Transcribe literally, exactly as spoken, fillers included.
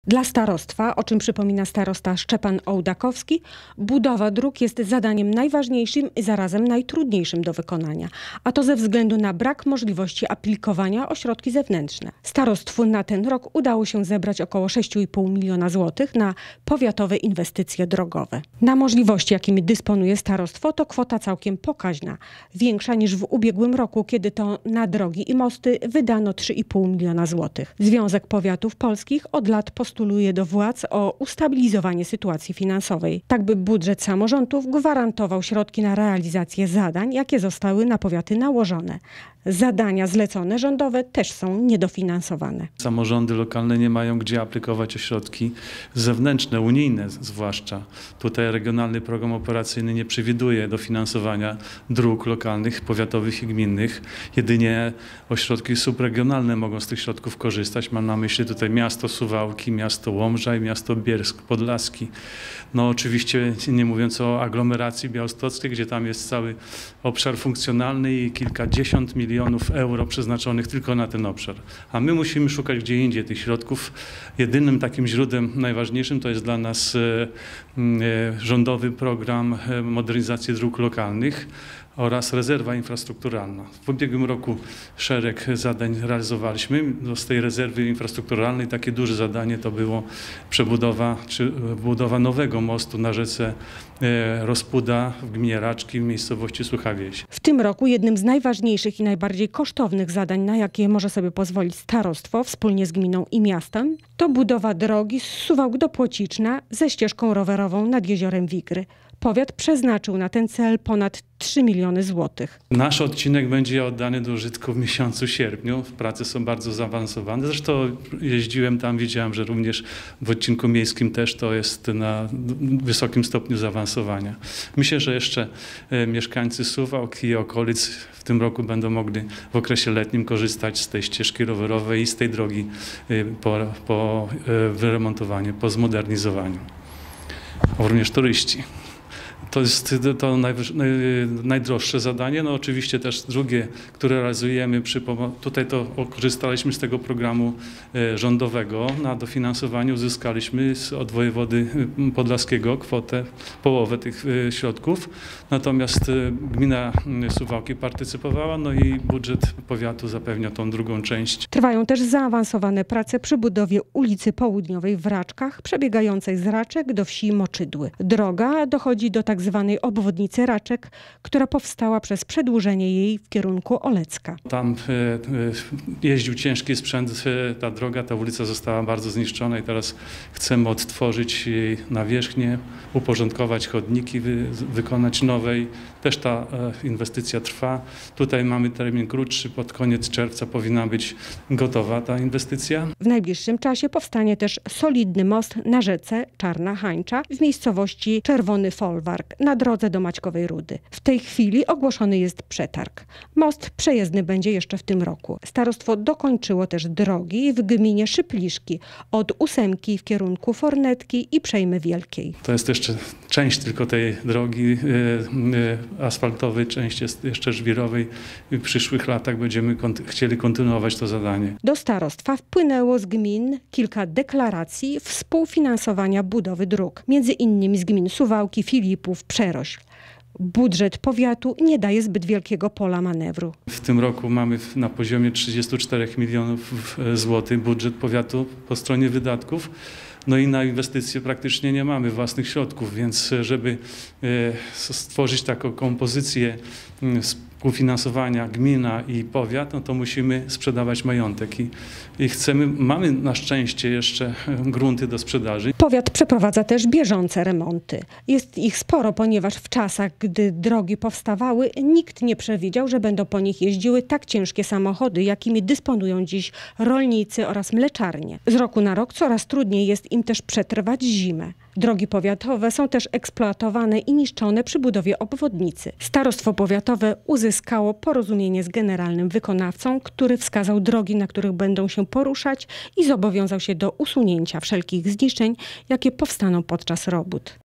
Dla starostwa, o czym przypomina starosta Szczepan Ołdakowski, budowa dróg jest zadaniem najważniejszym i zarazem najtrudniejszym do wykonania, a to ze względu na brak możliwości aplikowania o środki zewnętrzne. Starostwu na ten rok udało się zebrać około sześć i pół miliona złotych na powiatowe inwestycje drogowe. Na możliwości, jakimi dysponuje starostwo, to kwota całkiem pokaźna, większa niż w ubiegłym roku, kiedy to na drogi i mosty wydano trzy i pół miliona złotych. Związek Powiatów Polskich od lat postuluje do władz o ustabilizowanie sytuacji finansowej, tak by budżet samorządów gwarantował środki na realizację zadań, jakie zostały na powiaty nałożone. Zadania zlecone rządowe też są niedofinansowane. Samorządy lokalne nie mają gdzie aplikować o środki zewnętrzne, unijne zwłaszcza. Tutaj Regionalny Program Operacyjny nie przewiduje dofinansowania dróg lokalnych, powiatowych i gminnych. Jedynie ośrodki subregionalne mogą z tych środków korzystać. Mam na myśli tutaj miasto Suwałki, miasto Łomża i miasto Bielsk Podlaski. No oczywiście nie mówiąc o aglomeracji białostockiej, gdzie tam jest cały obszar funkcjonalny i kilkadziesiąt milionów euro przeznaczonych tylko na ten obszar. A my musimy szukać gdzie indziej tych środków. Jedynym takim źródłem najważniejszym to jest dla nas e, e, rządowy program modernizacji dróg lokalnych oraz rezerwa infrastrukturalna. W ubiegłym roku szereg zadań realizowaliśmy. Z tej rezerwy infrastrukturalnej takie duże zadanie to było przebudowa czy budowa nowego mostu na rzece Rozpuda w gminie Raczki w miejscowości Sucha Wieś. W tym roku jednym z najważniejszych i najbardziej kosztownych zadań, na jakie może sobie pozwolić starostwo wspólnie z gminą i miastem, to budowa drogi z Suwałk do Płociczna ze ścieżką rowerową nad jeziorem Wigry. Powiat przeznaczył na ten cel ponad trzy miliony złotych. Nasz odcinek będzie oddany do użytku w miesiącu sierpniu. Prace są bardzo zaawansowane. Zresztą jeździłem tam, widziałem, że również w odcinku miejskim też to jest na wysokim stopniu zaawansowania. Myślę, że jeszcze mieszkańcy Suwałk i okolic w tym roku będą mogli w okresie letnim korzystać z tej ścieżki rowerowej i z tej drogi po, po wyremontowaniu, po zmodernizowaniu. Również turyści. To jest to najdroższe zadanie. No oczywiście też drugie, które realizujemy, przy tutaj to korzystaliśmy z tego programu rządowego. Na dofinansowaniu uzyskaliśmy od wojewody podlaskiego kwotę, połowę tych środków. Natomiast gmina Suwałki partycypowała, no i budżet powiatu zapewnia tą drugą część. Trwają też zaawansowane prace przy budowie ulicy Południowej w Raczkach, przebiegającej z Raczek do wsi Moczydły. Droga dochodzi do tak zwanej obwodnicy Raczek, która powstała przez przedłużenie jej w kierunku Olecka. Tam jeździł ciężki sprzęt, ta droga, ta ulica została bardzo zniszczona i teraz chcemy odtworzyć jej nawierzchnię, uporządkować chodniki, wy, wykonać nowej. Też ta inwestycja trwa. Tutaj mamy termin krótszy, pod koniec czerwca powinna być gotowa ta inwestycja. W najbliższym czasie powstanie też solidny most na rzece Czarna Hańcza w miejscowości Czerwony Folwark na drodze do Maćkowej Rudy. W tej chwili ogłoszony jest przetarg. Most przejezdny będzie jeszcze w tym roku. Starostwo dokończyło też drogi w gminie Szypliszki od Ósemki w kierunku Fornetki i Przejmy Wielkiej. To jest jeszcze część tylko tej drogi asfaltowej, część jest jeszcze żwirowej. W przyszłych latach będziemy konty chcieli kontynuować to zadanie. Do starostwa wpłynęło z gmin kilka deklaracji współfinansowania budowy dróg, między innymi z gmin Suwałki, Filipów, Przerośl. Budżet powiatu nie daje zbyt wielkiego pola manewru. W tym roku mamy na poziomie trzydziestu czterech milionów złotych budżet powiatu po stronie wydatków. No i na inwestycje praktycznie nie mamy własnych środków, więc żeby stworzyć taką kompozycję współfinansowania gmina i powiat, no to musimy sprzedawać majątek i, i chcemy, mamy na szczęście jeszcze grunty do sprzedaży. Powiat przeprowadza też bieżące remonty. Jest ich sporo, ponieważ w czasach, gdy drogi powstawały, nikt nie przewidział, że będą po nich jeździły tak ciężkie samochody, jakimi dysponują dziś rolnicy oraz mleczarnie. Z roku na rok coraz trudniej jest im też przetrwać zimę. Drogi powiatowe są też eksploatowane i niszczone przy budowie obwodnicy. Starostwo powiatowe uzyskało porozumienie z generalnym wykonawcą, który wskazał drogi, na których będą się poruszać i zobowiązał się do usunięcia wszelkich zniszczeń, jakie powstaną podczas robót.